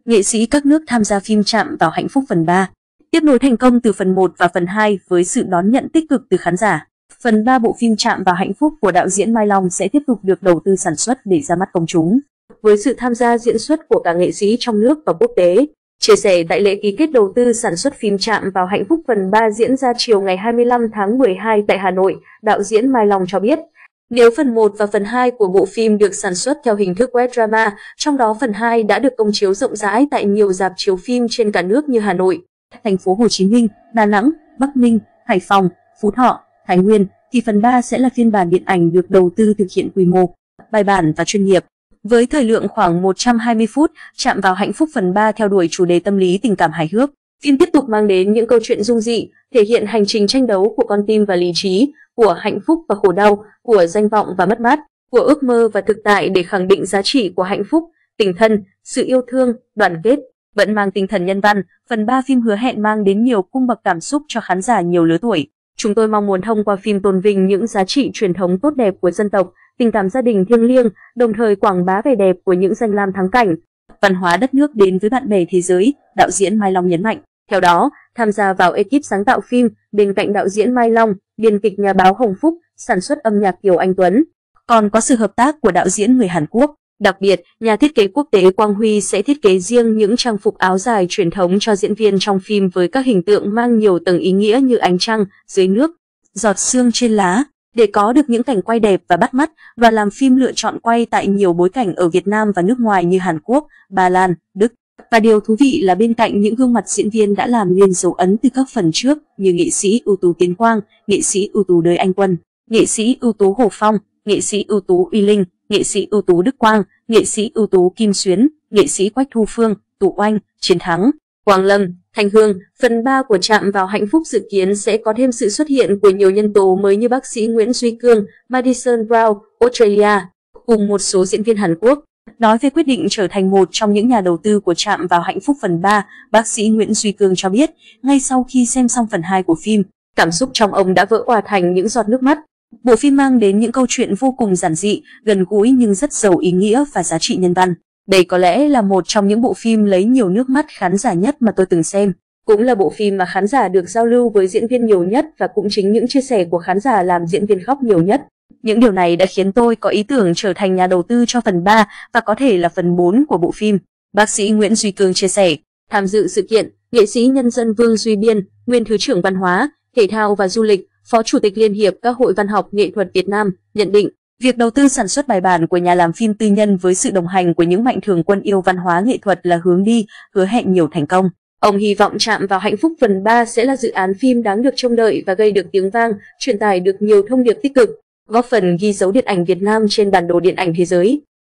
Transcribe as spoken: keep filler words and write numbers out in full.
nghệ sĩ các nước tham gia phim Chạm vào hạnh phúc phần ba. Tiếp nối thành công từ phần một và phần hai với sự đón nhận tích cực từ khán giả. Phần ba bộ phim Chạm vào hạnh phúc của đạo diễn Mai Long sẽ tiếp tục được đầu tư sản xuất để ra mắt công chúng, với sự tham gia diễn xuất của cả nghệ sĩ trong nước và quốc tế. Chia sẻ tại lễ ký kết đầu tư sản xuất phim Chạm vào hạnh phúc phần ba diễn ra chiều ngày hai mươi lăm tháng mười hai tại Hà Nội, đạo diễn Mai Long cho biết, nếu phần một và phần hai của bộ phim được sản xuất theo hình thức web drama, trong đó phần hai đã được công chiếu rộng rãi tại nhiều rạp chiếu phim trên cả nước như Hà Nội, thành phố Hồ Chí Minh, Đà Nẵng, Bắc Ninh, Hải Phòng, Phú Thọ, Thái Nguyên, thì phần ba sẽ là phiên bản điện ảnh được đầu tư thực hiện quy mô, bài bản và chuyên nghiệp. Với thời lượng khoảng một trăm hai mươi phút, Chạm vào hạnh phúc phần ba theo đuổi chủ đề tâm lý tình cảm hài hước. Phim tiếp tục mang đến những câu chuyện dung dị, thể hiện hành trình tranh đấu của con tim và lý trí, của hạnh phúc và khổ đau, của danh vọng và mất mát, của ước mơ và thực tại để khẳng định giá trị của hạnh phúc, tình thân, sự yêu thương, đoàn kết. Vẫn mang tinh thần nhân văn, phần ba phim hứa hẹn mang đến nhiều cung bậc cảm xúc cho khán giả nhiều lứa tuổi. Chúng tôi mong muốn thông qua phim tôn vinh những giá trị truyền thống tốt đẹp của dân tộc, tình cảm gia đình thiêng liêng, đồng thời quảng bá vẻ đẹp của những danh lam thắng cảnh, văn hóa đất nước đến với bạn bè thế giới, đạo diễn Mai Long nhấn mạnh. Theo đó, tham gia vào ekip sáng tạo phim, bên cạnh đạo diễn Mai Long, biên kịch nhà báo Hồng Phúc, sản xuất âm nhạc Kiều Anh Tuấn, còn có sự hợp tác của đạo diễn người Hàn Quốc. Đặc biệt, nhà thiết kế quốc tế Quang Huy sẽ thiết kế riêng những trang phục áo dài truyền thống cho diễn viên trong phim với các hình tượng mang nhiều tầng ý nghĩa như ánh trăng, dưới nước, giọt sương trên lá, để có được những cảnh quay đẹp và bắt mắt, và làm phim lựa chọn quay tại nhiều bối cảnh ở Việt Nam và nước ngoài như Hàn Quốc, Ba Lan, Đức. Và điều thú vị là bên cạnh những gương mặt diễn viên đã làm nên dấu ấn từ các phần trước như nghệ sĩ ưu tú Tiến Quang, nghệ sĩ ưu tú Đới Anh Quân, nghệ sĩ ưu tú Hồ Phong, nghệ sĩ ưu tú Uy Linh, nghệ sĩ ưu tú Đức Quang, nghệ sĩ ưu tú Kim Xuyến, nghệ sĩ Quách Thu Phương, Tú Oanh, Chiến Thắng, Quang Lâm, Thanh Hương. Phần ba của Chạm vào hạnh phúc dự kiến sẽ có thêm sự xuất hiện của nhiều nhân tố mới như bác sĩ Nguyễn Duy Cương, Madison Brown, Australia, cùng một số diễn viên Hàn Quốc. Nói về quyết định trở thành một trong những nhà đầu tư của Chạm vào hạnh phúc phần ba, bác sĩ Nguyễn Duy Cương cho biết, ngay sau khi xem xong phần hai của phim, cảm xúc trong ông đã vỡ òa thành những giọt nước mắt. Bộ phim mang đến những câu chuyện vô cùng giản dị, gần gũi nhưng rất giàu ý nghĩa và giá trị nhân văn. Đây có lẽ là một trong những bộ phim lấy nhiều nước mắt khán giả nhất mà tôi từng xem. Cũng là bộ phim mà khán giả được giao lưu với diễn viên nhiều nhất, và cũng chính những chia sẻ của khán giả làm diễn viên khóc nhiều nhất. Những điều này đã khiến tôi có ý tưởng trở thành nhà đầu tư cho phần ba và có thể là phần bốn của bộ phim. Bác sĩ Nguyễn Duy Cương chia sẻ, tham dự sự kiện, nghệ sĩ nhân dân Vương Duy Biên, nguyên Thứ trưởng Văn hóa, Thể thao và Du lịch, Phó Chủ tịch Liên hiệp các hội văn học nghệ thuật Việt Nam, nhận định, việc đầu tư sản xuất bài bản của nhà làm phim tư nhân với sự đồng hành của những mạnh thường quân yêu văn hóa nghệ thuật là hướng đi, hứa hẹn nhiều thành công. Ông hy vọng Chạm vào hạnh phúc phần ba sẽ là dự án phim đáng được trông đợi và gây được tiếng vang, truyền tải được nhiều thông điệp tích cực, góp phần ghi dấu điện ảnh Việt Nam trên bản đồ điện ảnh thế giới.